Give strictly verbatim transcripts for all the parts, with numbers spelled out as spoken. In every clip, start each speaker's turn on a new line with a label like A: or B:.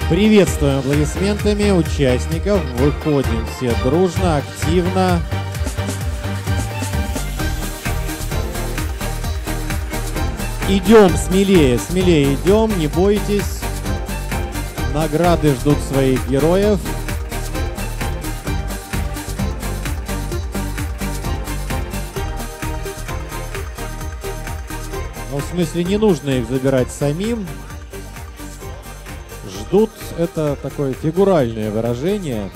A: Приветствуем аплодисментами участников. Выходим все дружно, активно. Идем смелее, смелее идем, не бойтесь. Награды ждут своих героев. Ну, в смысле, не нужно их забирать самим. Ждут — это такое фигуральное выражение.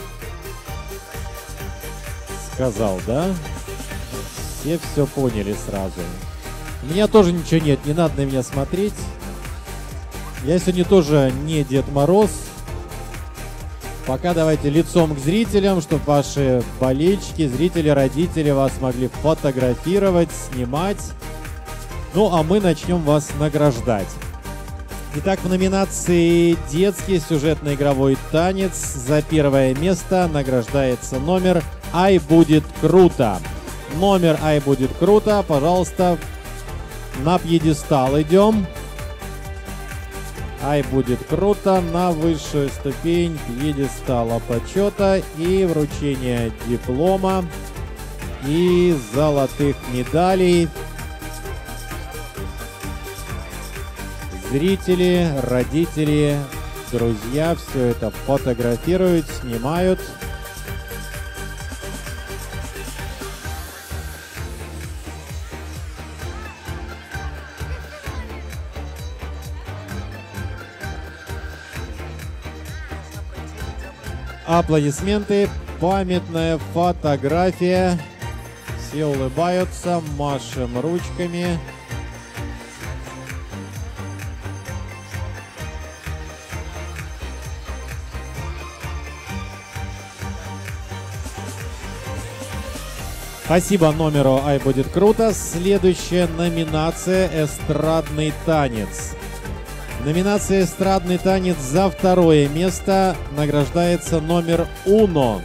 A: Сказал, да? Все все поняли сразу. У меня тоже ничего нет, не надо на меня смотреть. Я сегодня тоже не Дед Мороз. Пока давайте лицом к зрителям, чтобы ваши болельщики, зрители, родители вас могли фотографировать, снимать. Ну, а мы начнем вас награждать. Итак, в номинации «Детский сюжетно-игровой танец» за первое место награждается номер «Ай, будет круто». Номер «Ай, будет круто», пожалуйста, на пьедестал идем. «Ай, будет круто» на высшую ступень пьедестала почета и вручение диплома и золотых медалей. Зрители, родители, друзья все это фотографируют, снимают. Аплодисменты, памятная фотография. Все улыбаются, машем ручками. Спасибо номеру «Ай, будет круто». Следующая номинация «Эстрадный танец». Номинация «Эстрадный танец» за второе место награждается номер «Уно».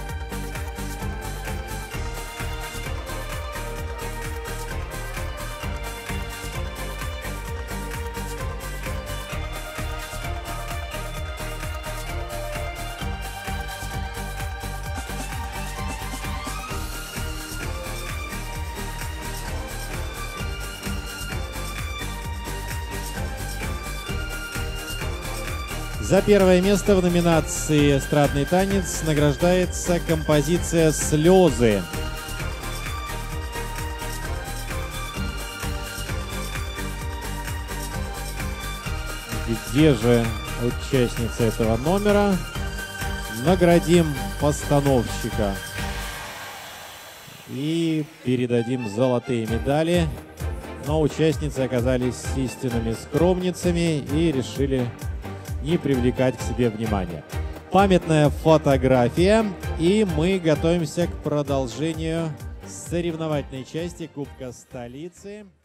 A: За первое место в номинации «Эстрадный танец» награждается композиция «Слезы». Где же участница этого номера? Наградим постановщика и передадим золотые медали. Но участницы оказались истинными скромницами и решили не привлекать к себе внимания. Памятная фотография, и мы готовимся к продолжению соревновательной части Кубка столицы.